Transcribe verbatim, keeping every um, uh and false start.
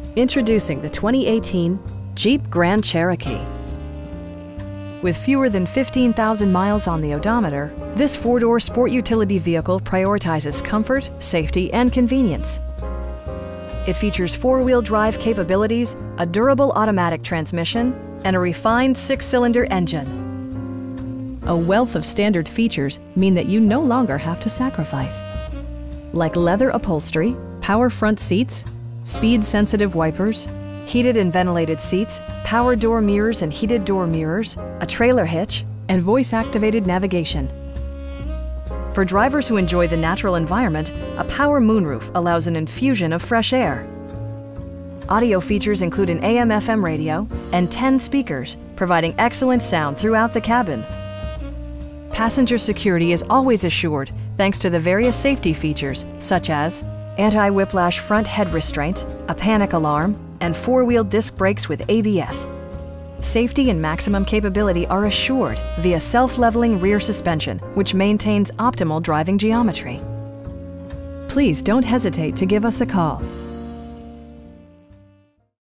Introducing the twenty eighteen Jeep Grand Cherokee. With fewer than fifteen thousand miles on the odometer, this four-door sport utility vehicle prioritizes comfort, safety, and convenience. It features four-wheel drive capabilities, a durable automatic transmission, and a refined six-cylinder engine. A wealth of standard features mean that you no longer have to sacrifice, like leather upholstery, power front seats, speed-sensitive wipers, heated and ventilated seats, power door mirrors and heated door mirrors, a trailer hitch, and voice-activated navigation. For drivers who enjoy the natural environment, a power moonroof allows an infusion of fresh air. Audio features include an A M F M radio and ten speakers, providing excellent sound throughout the cabin. Passenger security is always assured thanks to the various safety features such as anti-whiplash front head restraints, a panic alarm, and four-wheel disc brakes with A B S. Safety and maximum capability are assured via self-leveling rear suspension, which maintains optimal driving geometry. Please don't hesitate to give us a call.